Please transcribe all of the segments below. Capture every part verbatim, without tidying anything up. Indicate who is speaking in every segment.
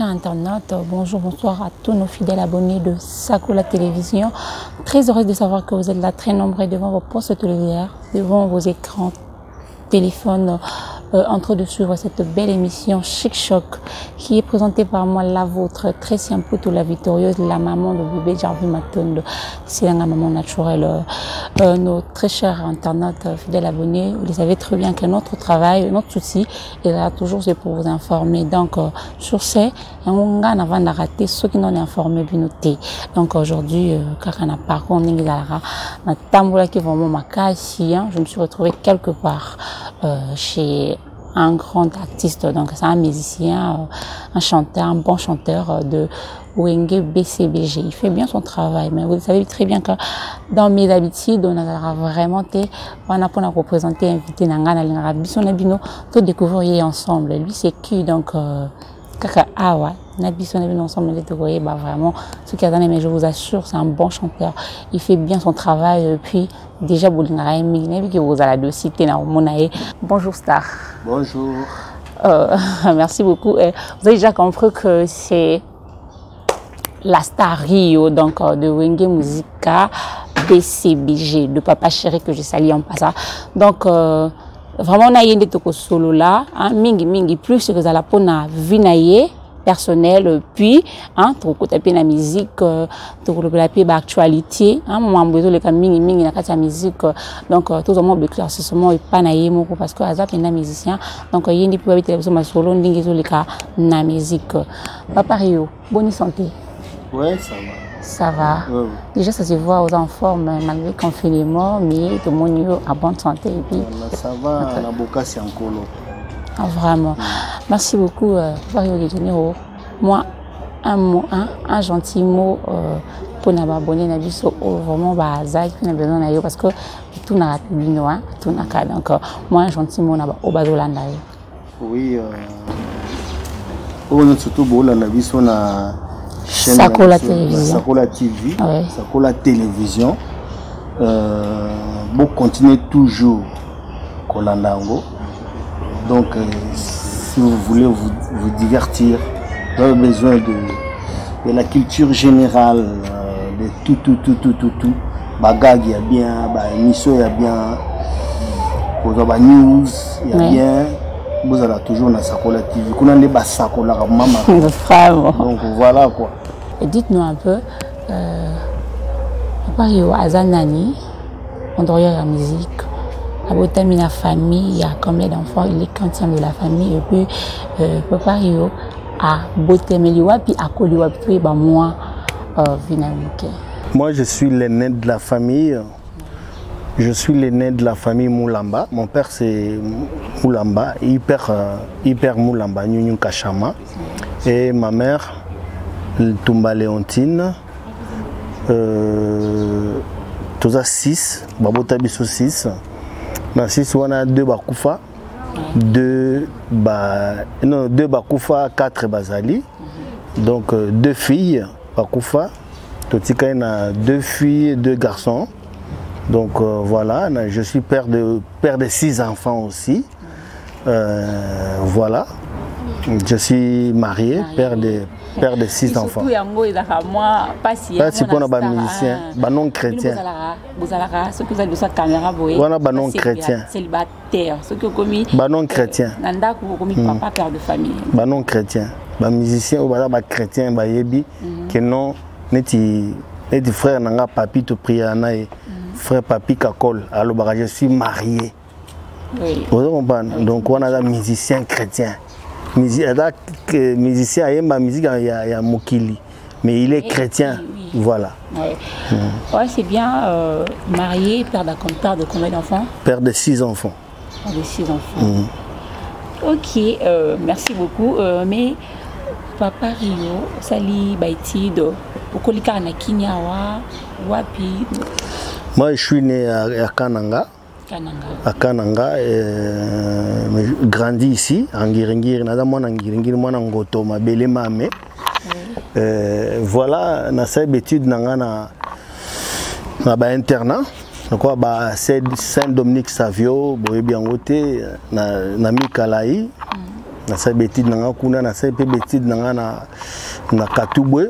Speaker 1: chers internautes, bonjour, bonsoir à tous nos fidèles abonnés de Sakola Télévision. Très heureuse de savoir que vous êtes là, très nombreux devant vos postes téléviseurs, devant vos écrans, téléphones, euh, en train de suivre cette belle émission Chic Choc qui est présentée par moi, la vôtre, très simple, la victorieuse, la maman de bébé Jarvis Matondo. C'est la maman naturelle. Euh, nos très chers internautes, fidèles abonnés, vous le savez très bien que notre travail, notre souci est là toujours c'est pour vous informer. Donc, euh, sur ce, on a avant de rater ceux qui n'ont informé binoté. Donc, aujourd'hui, car on a parcours, on a tamboula qui vraiment ma casse, je me suis retrouvée quelque part euh, chez un grand artiste, donc c'est un musicien, euh, un chanteur, un bon chanteur euh, de Wenge B C B G. Il fait bien son travail, mais vous savez très bien que dans mes habitudes, on a vraiment été, on a pour représenter, invité Nangana, Nangana, Bino, tout découvrir ensemble. Lui, c'est qui, donc, euh, Kaka Awa, Nabiso Nabino ensemble, les découvrir, bah vraiment, ce qui a donné, mais je vous assure, c'est un bon chanteur. Il fait bien son travail, et puis, déjà, vous avez la cité, bonjour Star.
Speaker 2: Bonjour.
Speaker 1: Euh, merci beaucoup. Et vous avez déjà compris que c'est la Star Rio, donc de Wenge Musica B C B G, de Papa Chéri que je salue en passant. Donc, euh, vraiment, on a eu des solo là, hein, mingi mingi plus que ça la pona vinaye personnel, puis hein trop taper la musique, trop taper l'actualité, hein moi besoin le mingi mingi na kata musique, donc tout le monde éclaire ce moment et pas naïe moko parce que azap na musicien, donc il y a des pour habiter sur ma solo ndingi zo le cas na musique. Papa Rio, bonne santé.
Speaker 2: Ouais, ça va.
Speaker 1: Ça va.
Speaker 2: Ouais, ouais.
Speaker 1: Déjà, ça se voit aux enfants, malgré le confinement, mais tout le monde est en bonne santé. Et puis,
Speaker 2: voilà, ça va, on a beaucoup c'est en colo.
Speaker 1: Ah, vraiment. Mm. Merci beaucoup, euh, Mario de Janeiro. Moi, un mot, un, un gentil mot euh, pour nous abonner, nous avons vraiment besoin parce que tout n'a pas de hein, tout n'a pas. Donc, euh, moi, un gentil mot, nous avons besoin de
Speaker 2: oui, euh, on a surtout besoin de la chaîne
Speaker 1: Sakola Télévision.
Speaker 2: Sakola T V,
Speaker 1: ouais.
Speaker 2: Sakola Télévision. Euh, bon, continuez toujours Kolandango. Donc, euh, si vous voulez vous, vous divertir, vous avez besoin de, de la culture générale, euh, de tout, tout, tout, tout, tout, tout. Bagag, il y a bien, bah, émission, il y a bien, vous avez news, il y a ouais. bien. Vous avez toujours dans Sakola T V. Vous avez des Sakola, maman. Donc, voilà quoi.
Speaker 1: Et dites-nous un peu, euh, Papa Rio Azanani, on doit la musique. Abotami la famille, il y a combien d'enfants, il est quantième de la famille, et puis euh, Papa Rio a Botemeliwa, puis à Koliwa, puis bah, moi, euh, Vinamike.
Speaker 2: Moi, je suis l'aîné de la famille. Je suis l'aîné de la famille Moulamba. Mon père, c'est Moulamba, hyper, euh, hyper Moulamba, Nyunyun Kachama. Et ma mère, Tumba Léontine, euh, Toza six, Babotabiso six. Dans six, on a deux Bakoufa, deux, ba, non, deux Bakoufa, quatre Bazali. Donc euh, deux filles Bakoufa. Totika, il y a deux filles et deux garçons. Donc euh, voilà, je suis père de, père de six enfants aussi. Euh, voilà. Je suis marié, père de, père de six enfants.
Speaker 1: Pas
Speaker 2: si on a des musiciens, des non chrétiens. On a des non chrétiens.
Speaker 1: Célibataire, ceux qui ont commis.
Speaker 2: Des non chrétiens.
Speaker 1: Nanda qui ont commis papa, père de famille.
Speaker 2: Des non chrétiens. Des musiciens ou des chrétiens, des yebi, qui non, neti frère nanga papi te prier anaï, frère papi kakol. Alors je suis marié.
Speaker 1: Oui.
Speaker 2: Donc on a des musiciens chrétiens. Musicien, il y a ma musique, il y a Mokili, mais il est chrétien, oui. Voilà.
Speaker 1: Ouais, mmh. Ouais, c'est bien, euh, marié, père de combien d'enfants?
Speaker 2: Père de six enfants.
Speaker 1: Père de six enfants.
Speaker 2: Mmh.
Speaker 1: Ok, euh, merci beaucoup. Euh, mais Papa Rio, Sali Baïtido, Okolika na Kinyawa, Wapi.
Speaker 2: Moi, je suis né à, à Kananga. À Kananga, euh, grandi ici, en Ngiringiri, nada moi en Ngiringiri, moi en Ngoto, ma belle mamé. Voilà, na sa étude nanga na na ba internat, donc ba Saint-Dominique Savio, boyebi angote na na Mikalayi. na sa betide nanga kuna na sa pe betide nanga na na Katubwe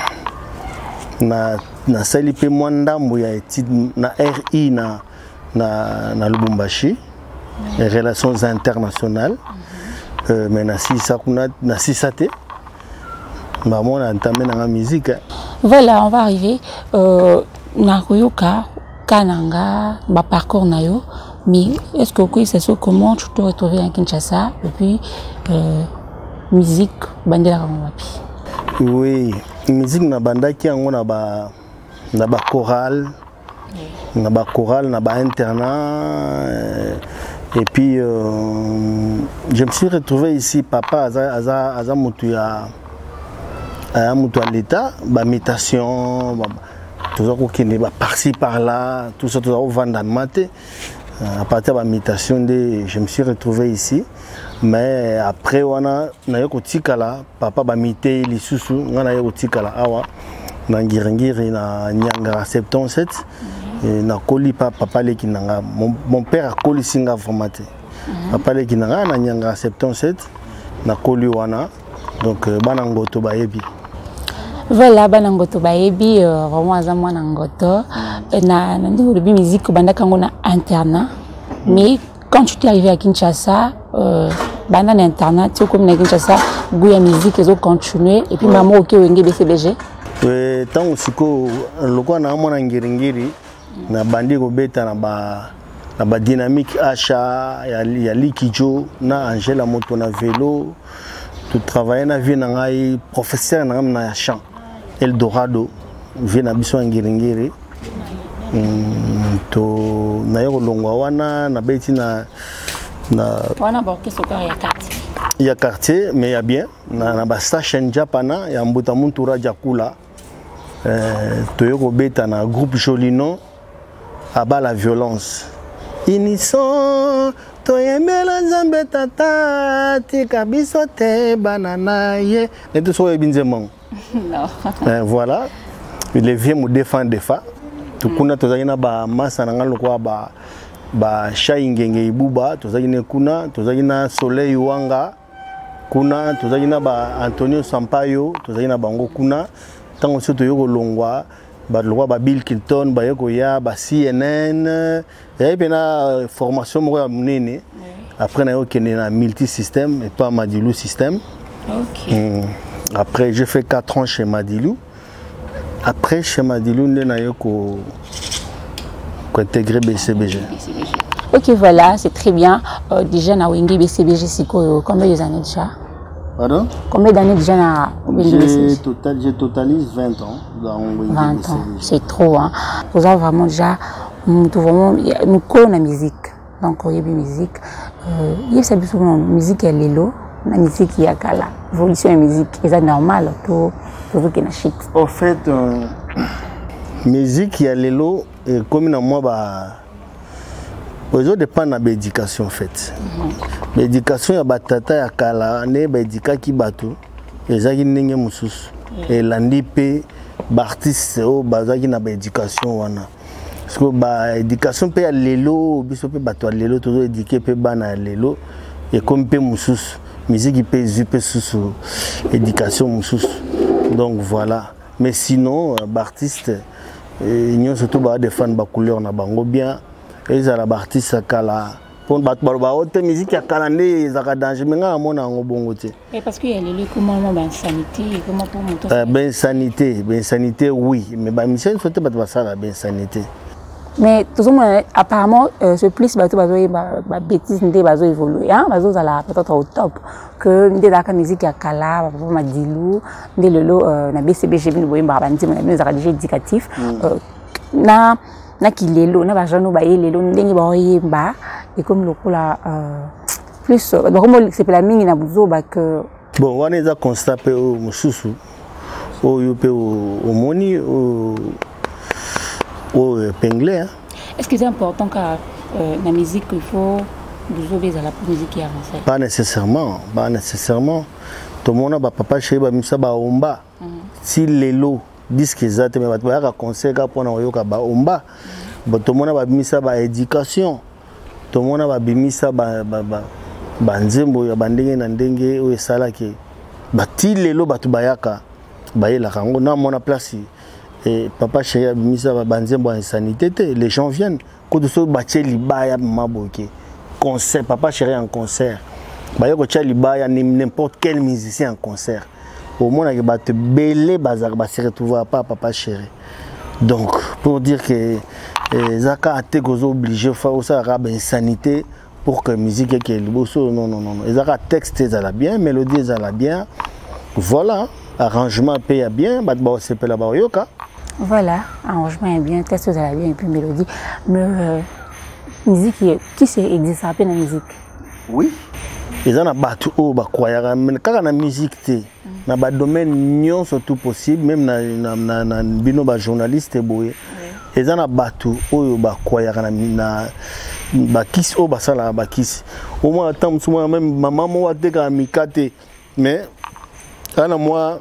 Speaker 2: na na sali pe mwandambo ya étude na R I na na na Lubumbashi les relations internationales euh, mais na sisa kuna na sisate ba mona entamé na musique.
Speaker 1: Voilà, on va arriver euh na koyoka kananga ba parcours na yo. Mais est-ce que oui, c'est ça comment tu te retrouves à Kinshasa et puis euh, musique bandela Kamawapi?
Speaker 2: Oui, musique na banda qui on a ba na ba chorale, na ba chorale, na ba internat et puis euh, je me suis retrouvé ici papa aza aza aza mutu ya a mutu à l'état, ba méditation, tout ça qui n'est pas par-ci par-là, tout ça tout ça au vendre maté. À partir de la méditation, je me suis retrouvé ici. Mais après, on a eu papa a mité les sous-sous, on a eu awa na ngirengiri na Nyangara soixante-dix-sept. Na koli papa le kinanga. Mon père a koli singa formaté. Papa le kinanga na Nyangara soixante-dix-sept. Na koli wana. Donc banangoto baebi.
Speaker 1: Voilà, banangoto baebi vraiment azamwa nangoto na ndio le musique banda kango na internat. Mais quand tu es arrivé à Kinshasa, euh, banda na internat, tu comme na Kinshasa, goût musique ils ont continué et puis maman OK wenge B C B G.
Speaker 2: Euh tant siko lokwa na mona ngiringiri na bandi ko beta na ba na ba dynamique achat ya ya Likijo na Angela moto na vélo tout travailler na vie na ngai professeur na na chant Eldorado vie na biso ngiringiri to na yo longwa wana na beti na na
Speaker 1: wana ba kesoka ya quartier
Speaker 2: ya quartier mais ya bien na na ba station japana ya mbuta muntura jakula euh to yo beta na groupe Jolino aba la violence inison to yemela nzambe tata tika biso te banana ye ne to so ebinzemang
Speaker 1: non
Speaker 2: euh, voilà les vieux me défendent des fois tukuna tozalina ba masa na ngalo kwa ba ba shaingenge ibuba tozalina kuna tozalina soleil wanga kuna tozalina ba Antonio Sampaio tozalina bango kuna tango soto yoko longwa ba lokwa ba Bill Clinton ba yoko ya ba C N N et puis na formation mo ya munene après na yoko na multi système et pas Madilou système.
Speaker 1: OK.
Speaker 2: Hum. Après j'ai fait quatre ans chez Madilou. Après, chez Madilou, on a intégré B C B G.
Speaker 1: Ok, voilà, c'est très bien. Euh, déjà, na Wengi B C B G, c'est combien d'années déjà?
Speaker 2: Pardon?
Speaker 1: Combien d'années déjà na Wengi B C B G?
Speaker 2: Total, je totalise vingt ans dans Wengi
Speaker 1: vingt
Speaker 2: B C B G.
Speaker 1: ans, c'est trop. Hein. Vous avez vraiment déjà, nous connaissons la musique. Donc, il y a la musique. Il y a la musique, elle est là. La musique, il y a la évolution de la musique. C'est normal. Tout.
Speaker 2: En fait, euh, musique, il y a les lots, et comme moi, bah, ils dépend de l'éducation en fait. L'éducation, il y a batata, il y a kala, il y a l'éducation qui batou, et ça qui n'est pas moussous. Et l'andipé, l'artiste, oh, bah, ça qui n'a pas d'éducation, wana. Parce que bah, l'éducation peut aller les lots, biso peut battre les lots, toujours éduquer peut bana les lots, et comme peut moussous, musique qui peut zuper sous éducation moussous. Donc voilà. Mais sinon, l'artiste, ils ont surtout des fans de couleur na bango bien. Ils ont l'artiste kala. Pour battre haute musique à kalandé, ils ont danger. Mais nga amona ngo bongo te.
Speaker 1: Et parce qu'il y a les comment ben sanité, comment pour monter.
Speaker 2: Ben sanité, ben sanité oui. Mais ben mission surtout battre ça la ben sanité.
Speaker 1: Mais tout le monde apparemment ce plus bateau bateau ba bêtise ndé bateau évoluer hein bateau ça la peut-être au top que ndé la musique ya kala ba Madilou ndé lelo na B C B G bi boye ba banti na nous déjà éducatif na na kilelo na ba jano ba yelelo ndenge ba yemba et comme le la plus comme c'est la mingi na buzo ba que
Speaker 2: bon on est à constater au mususu au yope au moni au au penglé.
Speaker 1: Est-ce que c'est important que euh, la musique il faut vous obéir à la musique qui avance?
Speaker 2: Pas nécessairement, pas nécessairement. Tout le monde a papa chez ba misa ba omba. Si les lots disent que ça te met ba conseil ka pona oyoka ba omba. Ba tout le monde a ba misa ba éducation. Tout le monde a ba misa ba ba banzembo ya bandenge na ndenge o esalaki bati lelo batu bayaka bayela kango na mona place et papa chéri abimisa banzembo en sanité les gens viennent quand so batie libaya maboke concert papa chéri en concert baye ko tia libaya n'importe quel musicien en concert au moins que batu belé bazar ba se retrouver pas papa chéri donc pour dire que zaka a été obligé faire ça en sanité pour que musique est liboso non non non ils ont texte ça la bien mélodie ça la bien voilà arrangement paye bien bah bah c'est pas la barioka
Speaker 1: voilà arrangement est bien texte ça la bien et puis mélodie mais euh, musique qui c'est existe à peine la musique
Speaker 2: oui ils ont battu au bah croyara mais quand la musique c'est na ba domaine nion surtout possible même na na na bino ba journaliste boye ils ont battu au bah croyara na bakisi o basala bakisi au moins tant moi même maman moi teka mikate mais ana moi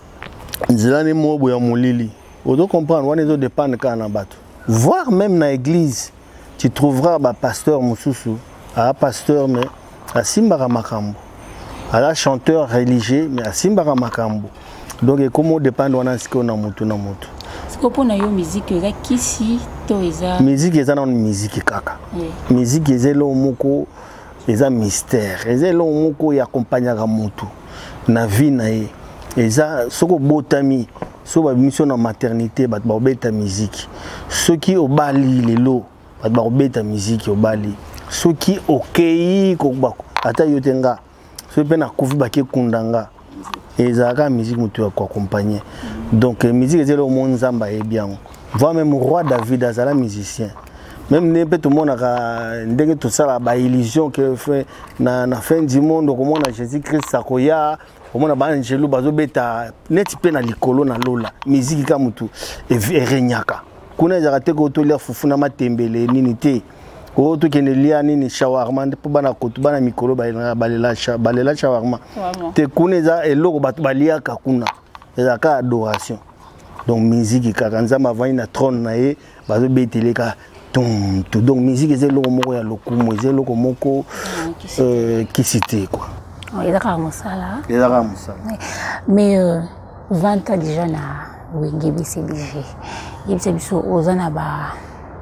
Speaker 2: nzilani mo boya molili o do comprendre on les dépendre kana bato voir même na église tu trouveras ba pasteur mususu a pasteur mais a simbara makambo a la chanteur religieux mais a simbara makambo donc comment dépendre on a ce qu'on a mutu na mutu
Speaker 1: pour na yo musique eza kisi to eza
Speaker 2: musique eza na musique kaka musique eza lo moko eza mystère eza lo moko ya accompagnera mutu na vie na ye eza soko botami so ba mission na maternité bat ba obeta musique soki obali lelo bat ba obeta musique obali soki okei ko ba ata yotenga so pe na kufi ba ke kundanga ezaka musique mutu ko accompagner donc musique est le monde zamba est bien voit même roi David azala musicien même ne peut tout le monde a ndenge tout ça la ba illusion que fait na na fin du monde comment na Jésus Christ sakoya comment na ba angelo bazo beta net pe na likolo na lola musique ka mutu e renyaka kuna za te ko to lia fufuna matembele nini te o to kene lia nini shawarma ndipo bana kotu bana mikolo ba balela balela shawarma te kuna za eloko batu balia ka kuna eza ka adoration donc musique ka kanzama vani na trône na ye bazo betele ka tum tout donc musique eza loko moko ya lokumu eza loko moko euh qui cité quoi
Speaker 1: eza ka musala
Speaker 2: eza ka musala
Speaker 1: mais euh, vingt ans déjà na wenge B C B G yebisa biso ozana ba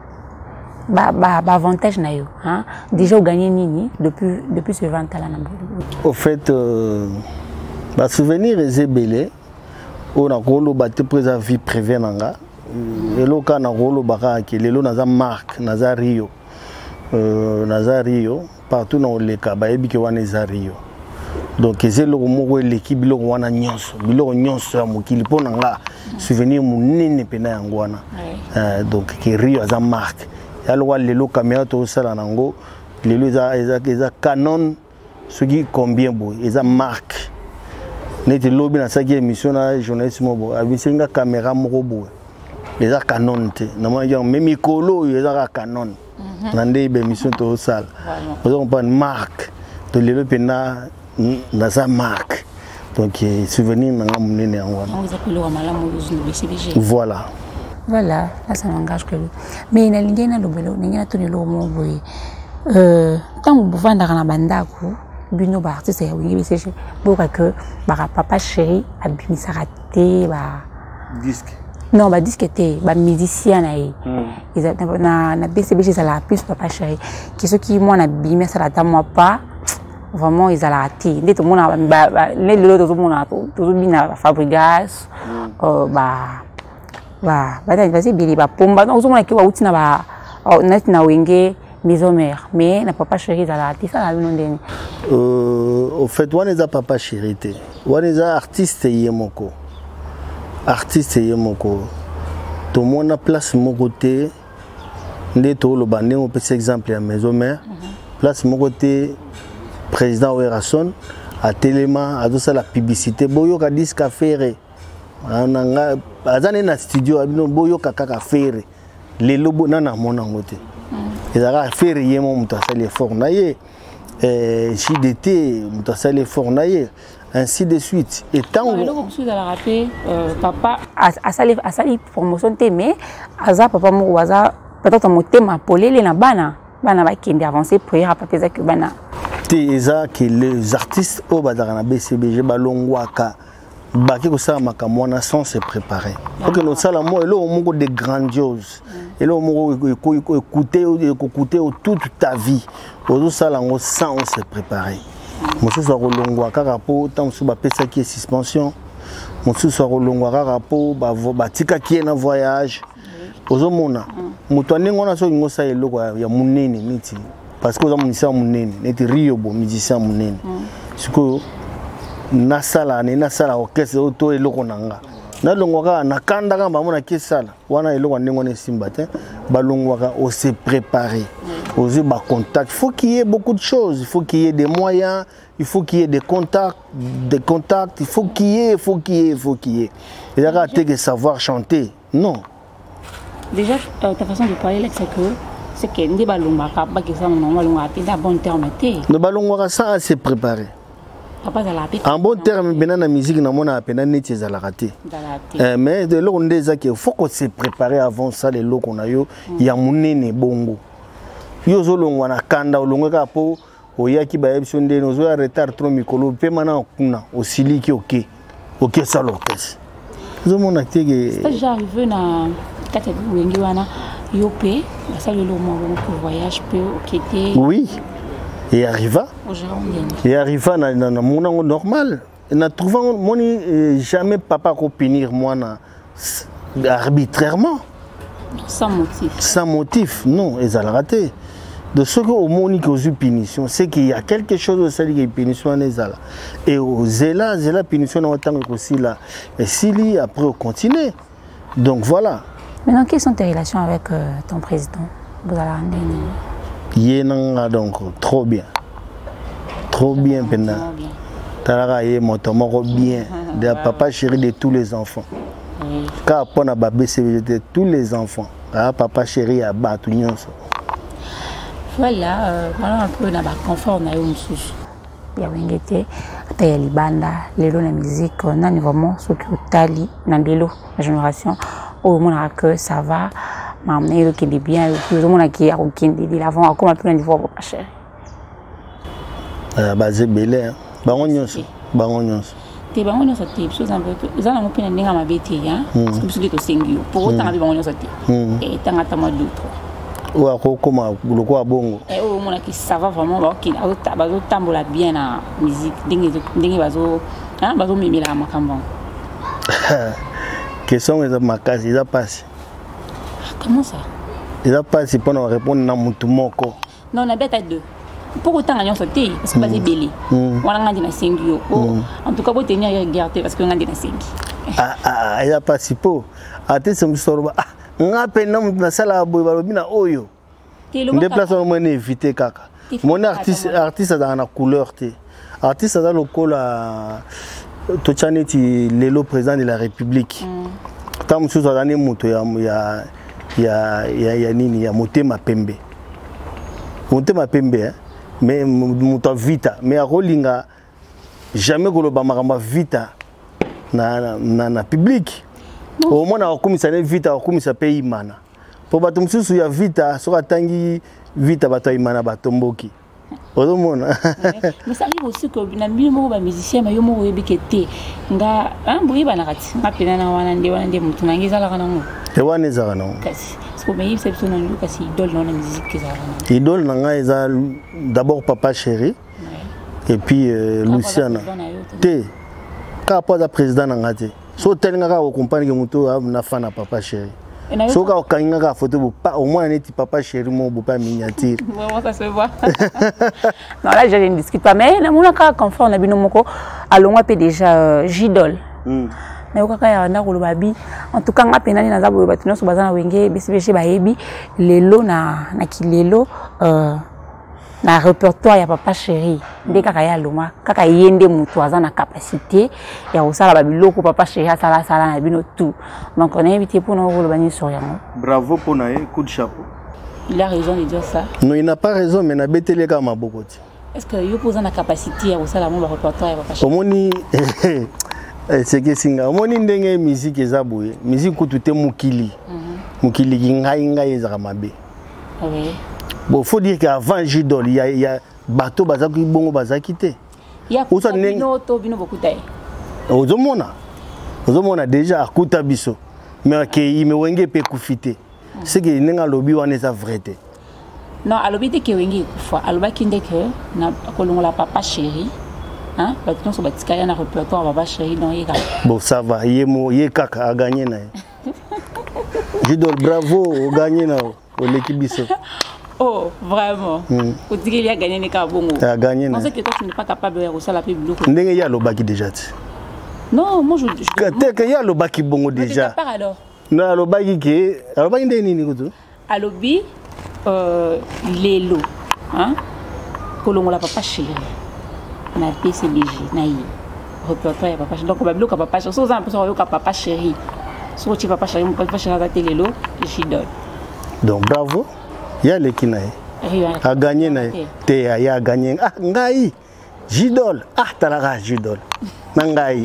Speaker 1: ba ba, ba avantage na yo hein déjà au gagner nini depuis depuis ce vingt ans là na
Speaker 2: au fait euh, ba souvenir eza belé on a rolo batte présent vie prévient nanga elo kana rolo baka ke lelo naza marque naza Rio euh naza Rio partout dans le cas ba ebi ke wana za Rio donc ezelo moko l'équipe bilo wana nyonso bilo nyonso ya mokili pona nga souvenir munene pena yango wana euh donc ke Rio aza marque yalo lelo caméra to sala nango lelo za eza canon soki combien boy eza marque nete lobi na saki émission na journaliste mobo abisenga caméra moko boy eza canon te na mona même mikolo eza canon na nde be émission to sala vous comprenez marque to lelo pena na za marque donc souvenir na ngamunene yango
Speaker 1: on vous appelle malamu au B C B G
Speaker 2: voilà
Speaker 1: voilà là ça n'engage que lui mais na lingena lobelo ningena to lelo mo boy euh tant buvanda kana bandako bino ba artiste ya wingi B C B G boka que ba papa chéri abimisa raté ba
Speaker 2: disque
Speaker 1: non ba disque était ba musicien na yi ils na na B C B G ça la plus papa chéri qui ce qui moi na bimé ça la dame pas vraiment ils allaient raté dès tout le monde ba les le tout le monde tout le monde Fabregas euh ba ba ba vas-y bili ba pomba donc tout le monde qui va outi na ba net na wenge maison mère mais na papa chéri ça la raté ça la non deni
Speaker 2: euh au fait on est papa chéri té on est artiste yemoko artiste yemoko tout le monde a place mon côté ndé to lo bandé on peut exemple à maison mère place mon côté président Werason à Téléma à tout ça la publicité boyo ka disque faire ananga azane na studio abino boyo ka kaka faire les lobo nana mona ngote ezaka faire yemo mutasali effort na ye euh J D T mutasali effort na ye ainsi de suite et tant
Speaker 1: le lobo sous la rapper papa a sali a sali promotion té mais aza papa mo waza peut-être motema polele na bana bana ba kende avancer prière papa za que bana
Speaker 2: eza que les artistes au bazarana B C B G balongwaka baki ko ça makamwana sans se préparer. Faut que nous ça la mo elo mongo de grandiose. Elo mongo écouter écouter toute ta vie. Ozo ça la ngo sans se préparer. Mosusu so rolongwaka rapo tant so ba pesa qui suspension. Mosusu so rolongwaka rapo ba ba tika qui na voyage. Ozo mona. Muto ndingo na so ngo ça elo ya munene niti. Parce que vous avez musicien munene, neti Rio bo musicien munene. Siko na sala ne na sala orchestre auto eloko nanga. Na longwaka na kanda kamba mona kesala. Wana eloko ndingo ne simbate, ba longwaka o se préparer. Oser ba contact, il faut qu'il y ait beaucoup de choses, il faut qu'il y ait des moyens, il faut qu'il y ait des contacts, des contacts, il faut qu'il y ait, il faut qu'il y ait, il faut qu'il y ait. Il y a que savoir chanter. Non.
Speaker 1: Déjà euh, ta façon de parler là c'est que c'est que les ballons marquent pas que ça on va l'engager dans bon terme té.
Speaker 2: Le ballon marquent ça c'est préparé. En bon terme bien la musique na mona apena neti za la raté. Mais de l'on des que faut qu'on se préparer avant ça les lots qu'on a yo ya munene bongo. Yo zo longwa na kanda olongwe ka po oyaki ba emission de no zo ya retard trop mikolo pe mana kuna osiliki OK. OK ça l'orchestre. Zo mona tege.
Speaker 1: Ça j'arrive na kata wengi wana Yopé, ça le moment pour voyage peut quitter.
Speaker 2: Oui. Et arriva. Et arriva na na mon normal. Na trouvant moni jamais papa ko punir moi na arbitrairement.
Speaker 1: Sans motif.
Speaker 2: Sans motif, non, ils ont raté. De ce que au moni que aux punition, c'est qu'il y a quelque chose de ça qui punition les ala. Et aux zéla, zéla punition en tant que aussi là. Et s'il après on continue. Donc voilà.
Speaker 1: Maintenant, quelles sont tes relations avec euh, ton président? Vous allez
Speaker 2: Yénanga donc trop bien. Trop bien, Pena. Talara yé motomoro bien. De papa chéri de tous les enfants. Car pour na babé c'est de tous les enfants. Ah papa chéri à battu nyonso.
Speaker 1: Voilà, voilà un peu na ba confort na yo msusu. Ya wengete ata ya libanda lelo na musique na ni vraiment ce que tali na lelo la génération. Au moins que ça va, m'amener le qui est bien, le monde qui a aucun délai, l'avant encore un peu un niveau pas cher.
Speaker 2: Ah bah c'est belé, bangonions, bangonions.
Speaker 1: T'es bangonions ça t'es, chose un peu, ça n'a pas n'enga ma bête hein, parce que c'est que singio, pour autant avec bangonions ça t'es, et t'as un tama d'autre.
Speaker 2: Ou à quoi comment le quoi bongo.
Speaker 1: Et au monde qui ça va vraiment, bah qui a autant, bah autant tambola bien la musique, dingue dingue bazo, hein bazo mimi la macambon.
Speaker 2: Question est ma case, il a passé.
Speaker 1: Comment ça?
Speaker 2: Il a passé pour nous répondre dans mon tout moko.
Speaker 1: Non, on a bête à deux. Pour autant, on a sauté parce que c'est belé. On a dit na singio. En tout cas, vous tenir à regarder parce que on a dit na singi.
Speaker 2: Ah ah, il a passé pour. Attends, c'est une histoire. Ah, on a peine dans la salle à boire balobina oyo. On déplace on m'a évité kaka. Mon artiste artiste dans la couleur té. Artiste dans le col à Tochaneti Lelo président de la République. Tant que ça donné moto ya ya ya ya ya nini ya Motema Pembe. Motema Pembe mais moto vita mais a rolinga jamais goloba makamba vita na na na public. Au moins na komisa ne vita komisa pays mana. Po bato mususu ya vita soka tangi vita bato imana batomboki.
Speaker 1: Mais ça arrive aussi que na mimo ba musicien ma yo mo yebi kete nga ambuyi bana kati ngapena na wana ndi wana ndi mutu nangiza la kana ngo
Speaker 2: te wana za kana ngo
Speaker 1: kasi parce que mais c'est personne nous kasi idole na musique za kana
Speaker 2: idole nanga eza d'abord papa chéri et puis euh, Luciana te ka pas da président nanga te so telinga ka ko compagnie ke mutu na fana papa chéri. So quand on a photo, au moins on est papa chéri, mon beau-père miniature.
Speaker 1: Vraiment ça se voit. Non là je ne discute pas, mais on a quand confort on a bien moko, allons on peut déjà Jidol. Mais au cas où on a roulé babi, en tout cas on a peine na zabu batino so bazana wenge, bisi bisi baebi, lelo na na kilelo. Na répertoire ya papa chéri ndé kaka ya loma kaka yende mutu aza na capacité ya osala ba biloko papa chéri asala sala na bino tout donc on a invité pour nous le bani sur yango.
Speaker 2: Bravo pour nae, coup de chapeau.
Speaker 1: Il a raison de dire ça.
Speaker 2: Non, il n'a pas raison mais na betele ka maboko ti.
Speaker 1: Est-ce que yo posa na capacité ya osala mon répertoire ya papa chéri?
Speaker 2: Omoni c'est que singa omoni ndenge musique ezaboye musique kutu te mukili mukili ngai ngai ezaka mabe.
Speaker 1: Oui.
Speaker 2: Bon, faut dire qu'avant Jidol, il y a, il y a bateau bazaki bongo bazaki te.
Speaker 1: Il y a bino to bino beaucoup taille.
Speaker 2: Ozomona. Ozomona déjà akuta biso. Mais que il me wenge pe kufite. C'est que nenga lobi wana ça vrai te.
Speaker 1: Non, alobi te ke wenge kufa. Aloba kinde ke na kolongola papa chéri. Hein? Maintenant sur batika ya na répertoire papa chéri non yeka.
Speaker 2: Bon ça va, yemo yekaka a gagné na. Jidol bravo, o gagné na o l'équipe biso.
Speaker 1: Oh, vraiment. Mm. Au dire qu'il a gagné les cabongo.
Speaker 2: Tu as gagné.
Speaker 1: On sait que toi tu n'es pas capable de rehausser la publique.
Speaker 2: Il y a le baki déjà.
Speaker 1: Non, moi je.
Speaker 2: Il y a le baki bongo déjà.
Speaker 1: Tu as alors.
Speaker 2: Non, le baki qui est. Le baki n'est ni ni quoi.
Speaker 1: Alobi, euh, l'élo, hein. Kolongo la papa chéri. Na P C B G, na y. Répertoire papa chéri. Donc on va bloquer papa chéri. Sauf un peu sur le papa chéri. Sur le papa chéri, mon papa chéri a été l'élo, je donne.
Speaker 2: Donc bravo. Il y a les qui a gagné, il a gagné. Ah, Ngaï, Jidol, ah, Talara, Jidol. Nangaï.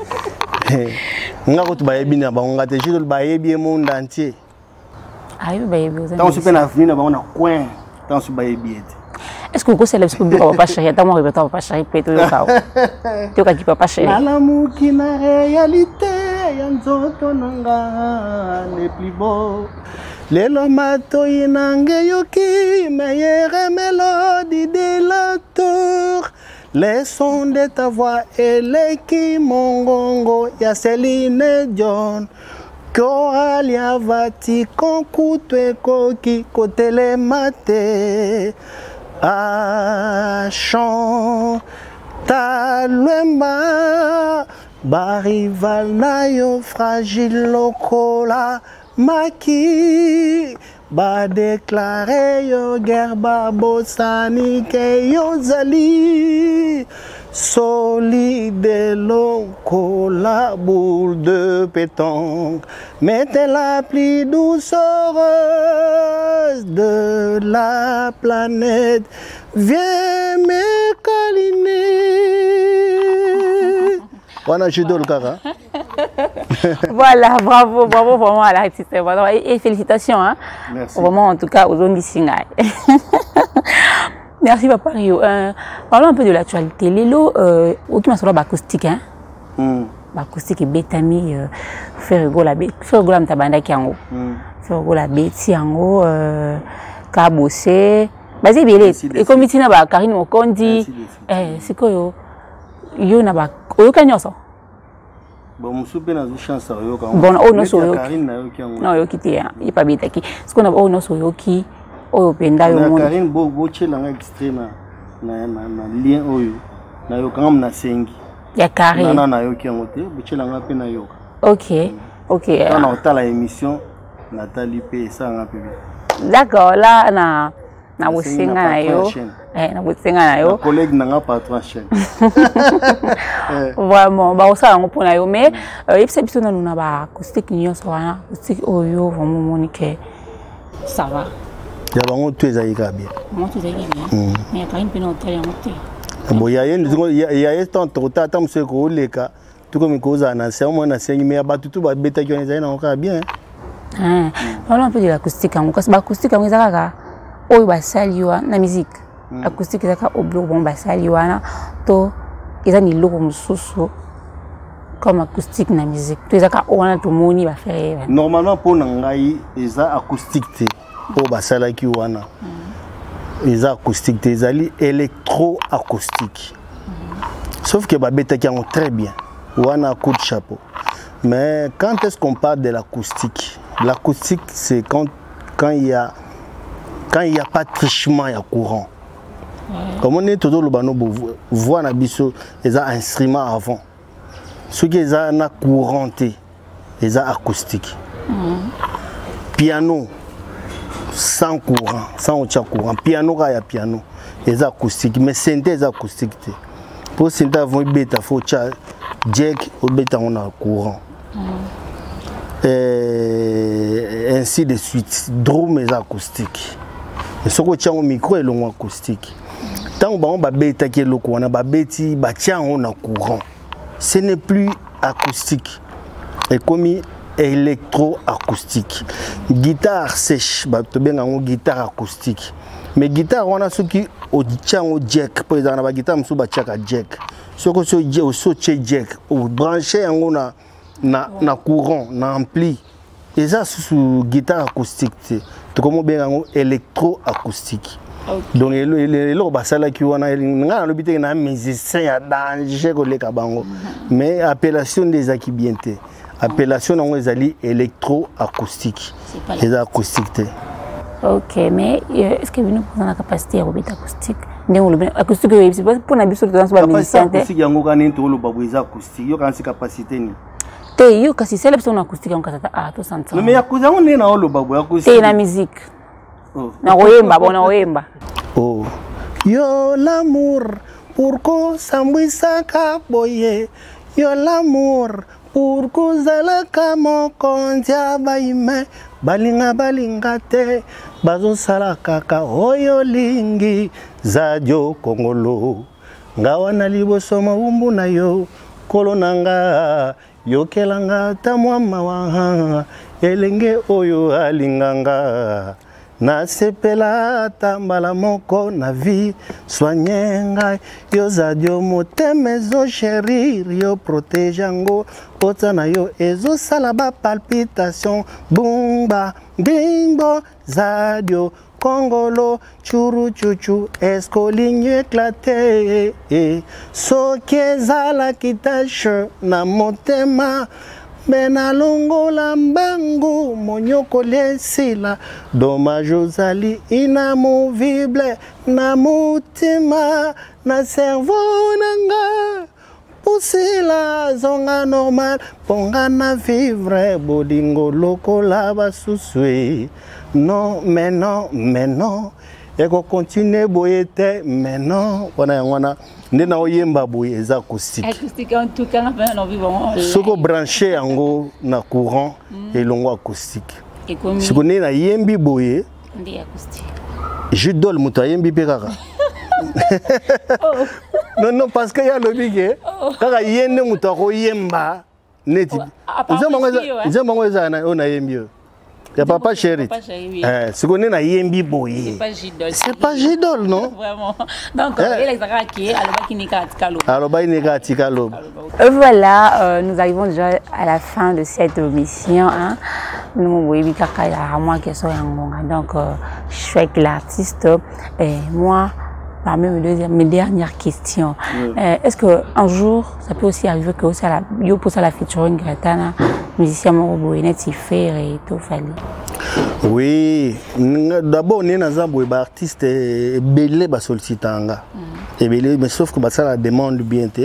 Speaker 2: Nga ko tubaye bina ba nga te Jidol baye bien monde entier.
Speaker 1: Ayo baye bien.
Speaker 2: Tant on se fait na venir ba on a coin, tant on se baye bien.
Speaker 1: Est-ce que vous célèbre ce que papa chéri, tant moi répétant papa chéri peut-être yo ka. Tu ka ki papa chéri.
Speaker 2: L'amour qui na réalité, yanzoto nanga les plus beaux. Lelo mato inange yoki meilleure mélodie de la tour. Les sons de ta voix et les qui mongongo ya Céline Dion. Coralia vati konkutu ekoki kotele mate. Ah chant ta lwemba barival na yo fragile lokola. Maki ba déclaré yo guerre babosani ke yo zali solide lonko la boule de pétanque mettez la plus douce heureuse de la planète viens me câliner. Voilà Jidol Kara.
Speaker 1: Voilà, bravo, bravo vraiment à l'artiste. Et, et félicitations. Hein.
Speaker 2: Merci.
Speaker 1: Vraiment, en tout cas, aux zones d'ici. Merci, Papa Rio. Euh, parlons un peu de l'actualité. Lélo, euh, autour de l'acoustique, hein? Mm. L'acoustique est bétami, euh, faire rigoler la bête, faire rigoler la tabanda qui en haut. Faire rigoler la bête, qui en haut, euh, cabossé. Basé bien, et comme il y a Karine Mokondi, eh, c'est quoi, yo? Yo n'a pas, yo kanyo ça.
Speaker 2: Bon, je suis une chance à yo.
Speaker 1: Bon, oh non, so yo. Non, yo kiti ya, il pas bien taki. Ce qu'on a, oh non, so yo ki, oh penda yo monde.
Speaker 2: Karine, bo bo chela nga extrait na na na lien oyo, na yo quand na sengi.
Speaker 1: Ya Karine.
Speaker 2: Na na yo ki ngote, bo chela nga pe na yo.
Speaker 1: Ok, ok.
Speaker 2: Quand on a la émission, Nathalie P ça nga pe.
Speaker 1: D'accord, là na na bosinga na yo. Eh, na bosinga na yo.
Speaker 2: Collègue na nga patron chaîne.
Speaker 1: Vraiment, bah ça on pour na yo mais il faut que nous na ba acoustique nion so wana, acoustique oyo vraiment monique. Ça va.
Speaker 2: Ya bango tu ezalika bien.
Speaker 1: Moi tu ezalika bien. Mais quand une pénalité ya moté.
Speaker 2: Bon ya yé ya yé tant trop tard tant monsieur ko leka. Tout comme cause na c'est moi na sengi mais ba tout ba beta qui on ezalika encore bien.
Speaker 1: Ah, parlons un peu de l'acoustique en parce que l'acoustique en ezalaka oyo ba saliwa na musique. Acoustique ezaka oblo bon ba saliwa to ils ont l'eau comme sous comme acoustique na musique. Tu sais quand on a tout moni va faire.
Speaker 2: Normalement pour nangai ils ont acoustique te pour basala ki wana. Ils ont acoustique te zali électro acoustique. Sauf que babeta qui ont très bien. Wana coup de chapeau. Mais quand est-ce qu'on parle de l'acoustique? L'acoustique c'est quand quand il y a quand il y a pas de trichement, il y a courant. Comme on est tout le bano voix na biso les instruments avant ceux qui ont na couranté les acoustique piano sans courant sans autre courant piano il y a piano les acoustiques mais synthèse acoustique pour synthèse avant bêta faut jack ou bêta on a courant et ainsi de suite drum les acoustiques et ce que tu as au micro est long acoustique. Tant que on bêta qui est le courant, on bêti, on a courant. Ce n'est plus acoustique. Et comme électro-acoustique. Guitare sèche, bien guitare acoustique. mais guitare wana soki au tchango jack pour ezana ba guitare musu ba tchaka jack soko so je au so che jack au brancher yango na na na courant na ampli eza sous guitare acoustique to comme bien yango électro acoustique. Okay. Donc le le le basala ki wana nga na lobité na musicien ya danger ko le kabango mais appellation des akibienté appellation nango ezali électro acoustique les acoustiques.
Speaker 1: OK, mais est-ce que vous avez la capacité à robiter acoustique? Acoustique, c'est pas pour n'habiter sur le musicien.
Speaker 2: Acoustique, yango kana into lo babu eza acoustique. Yo kana capacité ni.
Speaker 1: Te yo kasi c'est l'option acoustique on kata ah to santa.
Speaker 2: Mais acoustique on est na lo babu acoustique.
Speaker 1: Te na musique. Oh. Na oyemba, bona oyemba.
Speaker 2: Oh. Yo l'amour pourquoi sambwisa ka boye. Yo l'amour pourquoi zalaka mokondia baime. Balinga balinga te bazo sala kaka oyo lingi zadio kongolo ngawa na liboso mawumbu na yo kolonanga yokelanga tamwa mawa elenge oyo alinganga na sepela tambala moko na vie soignenga yo zadio motemezo chérir yo protégeango ota na yo ezo sala ba palpitation bumba bimbo zadio kongolo churu chuchu escolinho éclaté so kezala kitache na motema Bena longola mbangu monyoko lesila dommage ozali inamovible na mutima na cerveau nanga pusila zonga normal ponga na vivre bodingo lokola basuswe non mais non mais non eko continue boyete mais non wana wana ndena oyemba boye eza acoustique
Speaker 1: acoustique en tout cas na no vivons
Speaker 2: soko branché yango na courant mm. et longo acoustique
Speaker 1: et comme
Speaker 2: soko na yembi boye
Speaker 1: ndi acoustique
Speaker 2: je dole muta yembi pe kaka
Speaker 1: oh.
Speaker 2: non non parce que ya lobike oh. Kaka yende muta ko yemba neti nzamba ngo eza na ona yembi yo ya papa chéri. Eh, ce qu'on est na yembi boye.
Speaker 1: C'est pas Gidol.
Speaker 2: C'est pas Gidol, non?
Speaker 1: Vraiment. Donc, il est qui alors qui n'est qu'à Tikalo.
Speaker 2: Alors bah il n'est qu'à Tikalo.
Speaker 1: Voilà, euh, nous arrivons déjà à la fin de cette émission. Hein. Nous voyons kaka ya moi qui sont en donc euh, je suis avec l'artiste et moi. Parmi mes, deuxième, mes dernières questions, oui. euh, est-ce qu'un jour, ça peut aussi arriver que aussi à la, yo pour ça la featuring Gretana, musicien Moroboinet, il fait et tout fallait.
Speaker 2: Oui, d'abord on est dans un artiste belé bas sollicitanga, et belé, mais sauf que ça la demande bien té.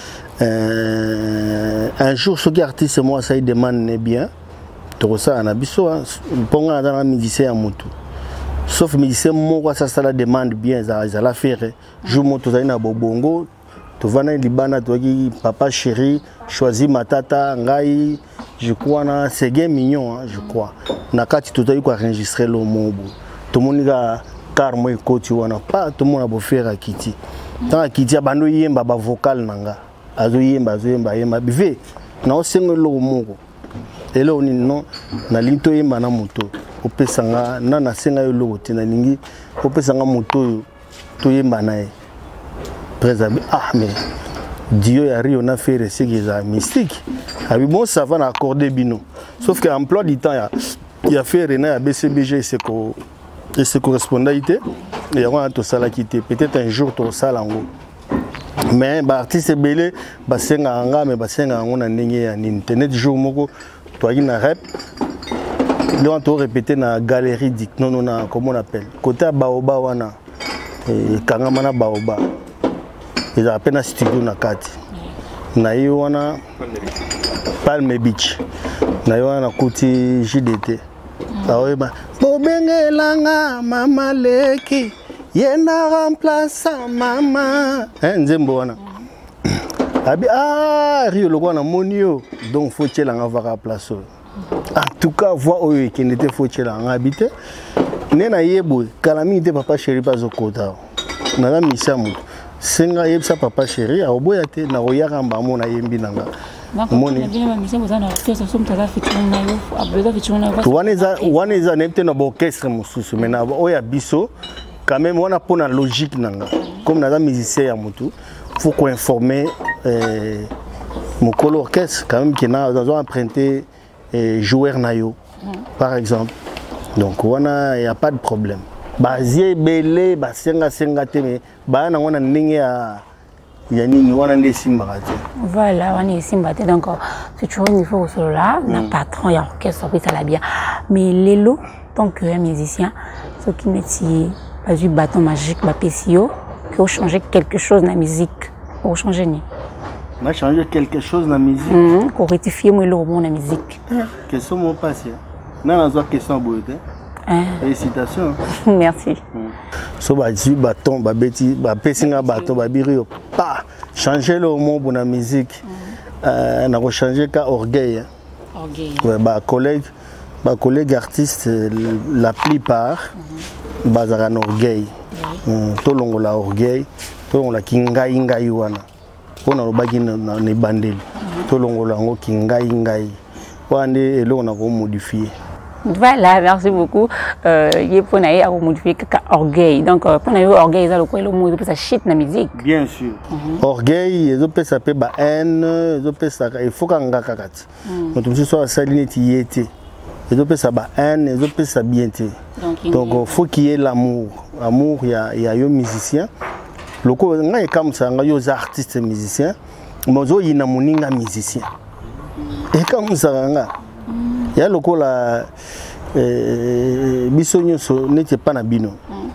Speaker 2: Un jour, ce qui artiste moi ça il demande bien, tout ça on a biso, pour un dans un musicien à Moutou. Sauf musicien moi ça ça la demande bien ça ça la faire jour moi tu na bobongo tu vas na libana tu qui papa chéri choisi matata ngai je crois na c'est game mignon hein, je crois na kati tu as enregistrer le mobo tout monde ga car moi ko tu wana pas tout monde a beau faire akiti tant akiti abando yemba ba vocal nanga azo yemba azo yemba yemba bive na osengo lo moko ele oni non na linto yemba na moto opesanga na na senga yo lokote na lingi opesanga moto yo to yemba na e présabe ah mais Dieu ya rio na faire ce qui est mystique abi bon ça va accorder bino sauf que emploi du temps ya ya faire na ya B C B G c'est ko et ce correspondalité et on a tout ça là qui était peut-être un jour tout ça là ngo mais ba artiste belé ba senga nga mais ba senga ngo na ndenge ya internet jour moko toi qui na rap là on peut répéter na galerie dik non non na comment on appelle côté à baoba wana et kangama na baoba ils appellent na studio na kati na yo wana Palme Beach na yo wana kuti J D T awe ba bobengelanga mama leki yena remplace mama hein nzembo wana abi ah rio lokwa na monio donc faut tela nga va remplacer. En tout cas, voir où il était fauché là en habité. Nena yebo, kalami était papa chéri pas au kota. Nana misa mu. Senga yeb sa papa chéri, a oboya te na oyaka mbamo na yembi nanga. Moni. Waneza waneza nepte na orchestre mususu mena oya biso quand même, on a pas la logique. Comme dans un musicien, il faut qu'on informe euh, mon colo orchestre, quand même, qui a emprunté euh, joueur nayo, par exemple. Donc, il n'y a pas de problème. Bazie belé, basenga senga teme, ba na wana ndenge ya ya nini wana ndé simbakate.
Speaker 1: Voilà, on est simbakate donc c'est toujours il faut solo là, na patron ya orchestre puis ça la bien. Mais Lelo tant que un musicien, ce qui met si pas du bâton magique ba pesio, que changer quelque chose dans la musique, ou changer ni.
Speaker 2: On a changé quelque chose dans la musique.
Speaker 1: Mhm, pour rectifier moi le bon la musique.
Speaker 2: Question mon passé. Na na zo question boyote. Félicitations.
Speaker 1: Merci.
Speaker 2: So ba ji bâton ba beti ba pesinga bâton ba birio pa changer le mot pour la musique. Euh na ko changer ka orgueil.
Speaker 1: Orgueil.
Speaker 2: Ouais ba collègue ba collègue artiste la plupart bazara na orgueil. To longo la orgueil, to longo la kingai ngai wana. Ona lo bagi na ne bandeli. To longo la ngo kingai ngai. Wande elo na ko modifier.
Speaker 1: Voilà, merci beaucoup. Euh, il faut naïe à modifier orgueil. Donc, pour naïe orgueil, ça le quoi le mot de ça shit la musique.
Speaker 2: Bien sûr. Orgueil, ils ont ça peut ba haine, ils ont ça il faut qu'on gagne kakat. Donc tout ça ça l'inéti yété. Ils ont ça ba haine, ils ont ça bienté. Donc il faut qu'il y ait l'amour. Amour, il y a il y a un musicien. Le quoi ngai comme ça, ngai aux artistes musiciens. Mozo il na moninga musicien. Et comme ça ngai il y a le coup là, bisogno n'était pas na bino.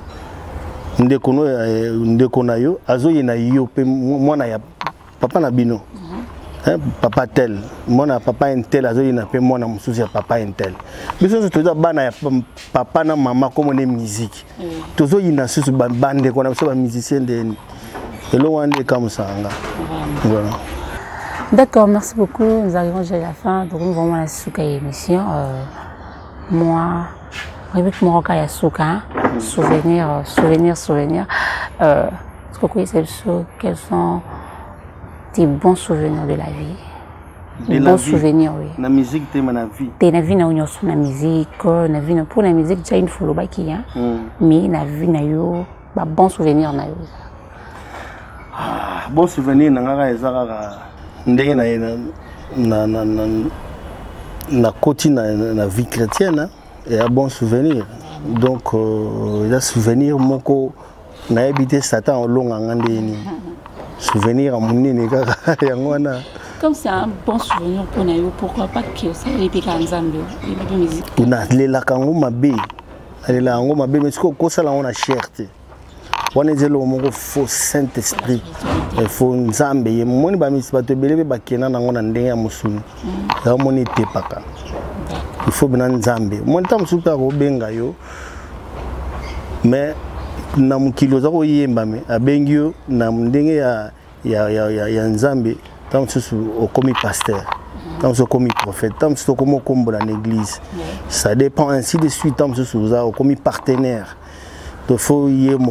Speaker 2: Ndekono ndekona yo, azo yena yo pe mwana ya papa na bino. Hein, papa tel, mwana papa intel azo yena pe mwana mususu ya papa intel. Bisogno to da bana ya papa na mama comme on est musique. Tozo yena susu bande kona so ba musicien de elo wande comme ça nga. Voilà.
Speaker 1: D'accord, merci beaucoup. Nous arrivons déjà à la fin. Donc, nous vraiment la souka émission. Euh, moi, avec mon roca ya souka, souvenir, souvenir, souvenir. Euh, est-ce que vous connaissez quels sont tes bons souvenirs de la vie?
Speaker 2: De
Speaker 1: bons souvenirs, oui.
Speaker 2: La musique, t'es ma vie.
Speaker 1: T'es la vie, na union sur la musique, la vie pour la musique, déjà une follow back qui hein. Mais la vie na yo, bah bon souvenir na yo.
Speaker 2: Ah, bon souvenir na ngara ezara. Ndenge na na na na na côté na na vie chrétienne et un bon souvenir. Donc euh, il a souvenir moko na habité Satan au long ngandeni. Souvenir à mon nene kaka yangwana.
Speaker 1: Comme c'est un bon souvenir pour nayo, pourquoi pas que ça les pique ensemble et la musique.
Speaker 2: Una lela kango mabe. Lela kango mabe mais ko ko sala on a cherté. On est le mot faux Saint-Esprit. Il faut nzambe. Il moni ba misi bato belebe ba kena na ngona ndenge ya musuni. Ya moni tepaka. Il faut bina nzambe. Moni ta musupa ko benga yo. Mais na mukilo za ko yemba me abengi yo na ndenge ya ya ya ya nzambe. Ta mususu okomi pasteur. Ta mususu okomi prophète. Ta mususu okomi kombo na l'église. Ça dépend ainsi de suite. Ta mususu za okomi partenaire. Il faut y aller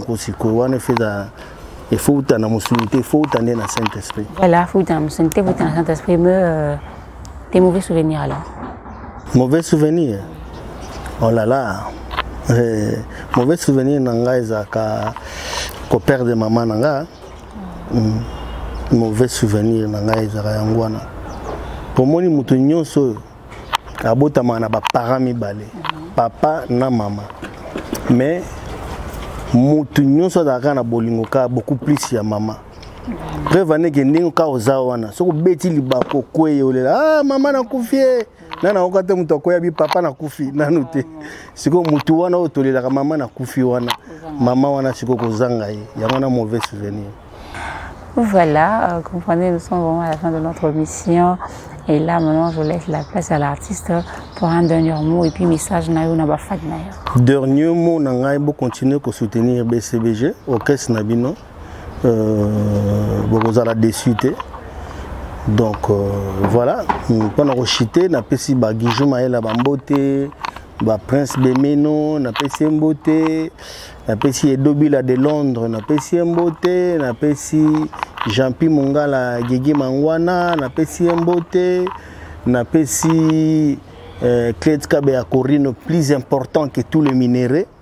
Speaker 2: il faut que il faut que dans Saint-Esprit. Voilà, il faut que dans Saint-Esprit. Mais des mauvais souvenirs alors. Mauvais souvenirs. Oh là là. Euh, mauvais souvenirs nanga ezaka ko père de maman nanga. Mm. Mauvais souvenirs nanga ezaka yangwana. Pour moi ni mutu nyonso abota mana ba parents mibale. Papa na maman. Mais mutu nyonso daka na bolingo ka beaucoup plus ya mama. Revane ke ndingo ka ozawana. Soko beti libako kweye olela ah mama na kufie. Nana okate mutu akoya bi papa na kufi nanu te. Siko mutu wana otolela ka mama na kufi wana. Mama wana siko kozanga ye. Yango na mauvais souvenir. Voilà, euh, comprenez, nous sommes vraiment à la fin de notre mission. Et là, maintenant, je laisse la place à l'artiste pour un dernier mot et puis message nayo na bafat nayo. Dernier mot, nangai bo continuer à soutenir B C B G, orchestre nabino. Euh, bozala désuité. Donc euh, voilà, pendant que chité, na pesi ba Gijou Maëla Bambote, ba Prince Bemeno, na pesi Mbote, na pesi Edobila de Londres, na pesi Mbote, na pesi Jean-Pi Mongala Gigi Mangwana, na pesi Mbote, na pesi euh, Cled Kabe à Corino plus important que tous les minéraux.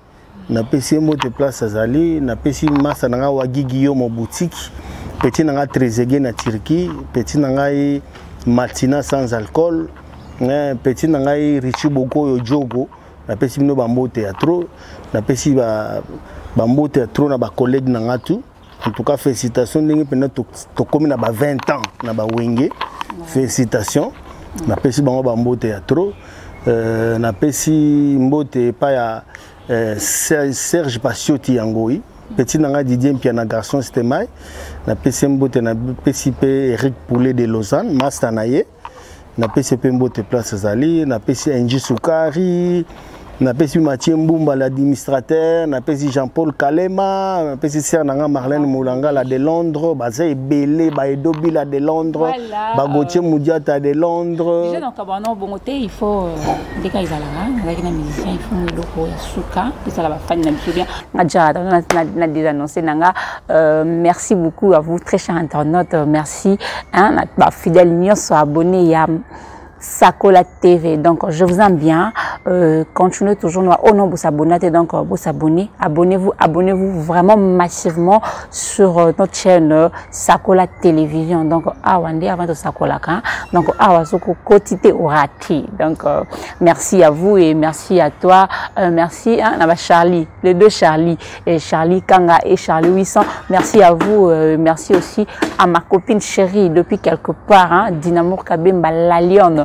Speaker 2: na pesi mbote place azali na pesi masa nanga wa Gigi yo mo boutique petit nanga Trezege na Turquie petit nanga Martina sans alcool petit nanga Richie Boko yo Jogo na pesi bino bambote ya trop na pesi ba bambote ya trop na ba collègue nanga tout en tout cas félicitations ndenge pena to komi na ba vingt ans na ba wenge félicitations na pesi bango bambote ya trop euh, na pesi mbote pa ya euh, Serge Passioti Yangoi petit nanga Didier Mpiana garçon c'était mai na pesi mbote na pesi pe Eric Poulet de Lausanne master na ye na pesi pe mbote place Zali na pesi Angie Soukari na pesi Mathieu Mbumba l'administrateur na pesi Jean-Paul Kalema na pesi sœur nanga Marlène Moulanga la de Londres baza ebele ba edobi la de Londres ba Gauthier Moudiata de Londres
Speaker 1: déjà donc abano bongoté il faut des cas izalanga avec na musicien il faut ndoko ya suka ça la ba fan na biso bien ngaja na na des annoncer nanga merci beaucoup à vous très chers internautes merci hein ba fidèle nyonso abonné ya Sakola T V. Donc, je vous aime bien. Euh, continuez toujours au nom de vous abonner. Donc, vous abonnez. Abonnez-vous, abonnez-vous vraiment massivement sur euh, notre chaîne euh, Sakola Télévision. Donc, Awande avant de Sakola Kan. Donc, Awasoko Kotite Orati. Donc, euh, merci à vous et merci à toi. Euh, merci à hein, Charlie, les deux Charlie, et Charlie Kanga et Charlie huit cents. Merci à vous. Euh, merci aussi à ma copine chérie depuis quelque part, hein, Dinamour Kabemba la Lyon.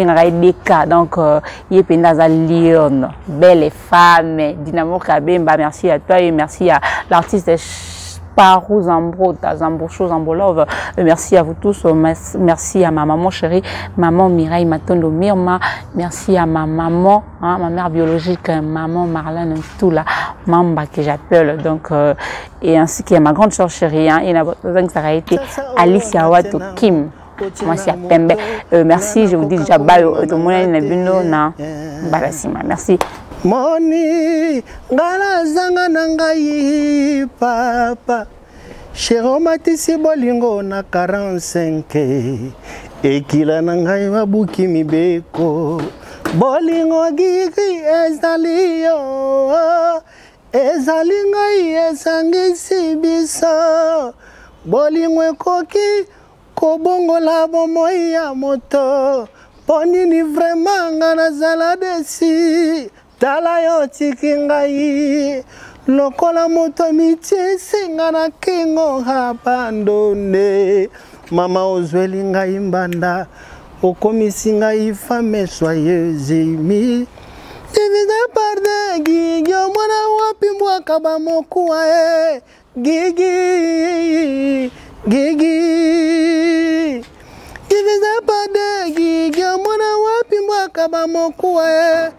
Speaker 1: Donc, il y a Lyon, belle femme, Dinamour Kabemba, merci à toi et merci à l'artiste Parou Zambro, Zambocho, Zambolov. Merci à vous tous, merci à ma maman chérie, maman Mireille Matondo Mirma, merci à ma maman, hein, ma mère biologique, maman Marlène Toula, Mamba que j'appelle, donc, euh, et ainsi qu'à ma grande soeur chérie, hein, et ça a été Alicia Wato Kim. Moi c'est Pembe. Euh, merci, je vous dis déjà bye au monde na na Balasima. Merci.
Speaker 2: Moni ngala zanga nangai papa Chéro matisi bolingo na quarante-cinq ekila nangai mabuki mibeko bolingo gigi ezali yo ezali ngai ezangisi biso bolingo ekoki Kobongo la bomoi ya moto Poni ni vraiment ngana zala desi Tala yo tiki ngai Lokola moto mitisi ngana kingo abandone Mama ozweli ngai mbanda Okomisi ngai femme soyeuse mi Divide par de gigi Mwana wapi mwaka ba mokuwa e Gigi Gigi Divise pas de Gigi Mwana wapi mwaka ba mokuwe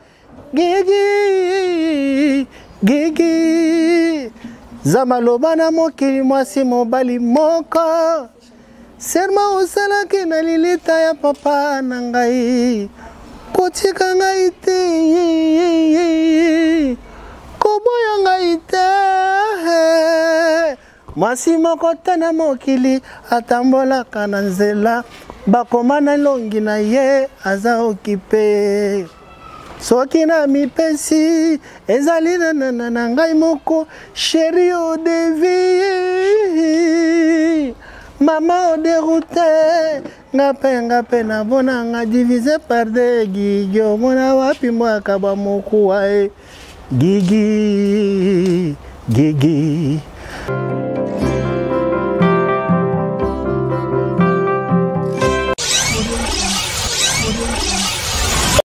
Speaker 2: Gigi Gigi Zamaloba na mokili mwasi mobali moko Serma usalaki na lilita ya papa na ngai Kotika ngai te Koboya ngai te Mwasi moko tana mokili atambola kana nzela bakomana longi na ye aza okipe soki na mipesi ezali na na ngai moko chéri o devi mama o dérouté ngape ngape na bona nga divisé par deux gigi mona wapi mwaka ba mokuwa e gigi gigi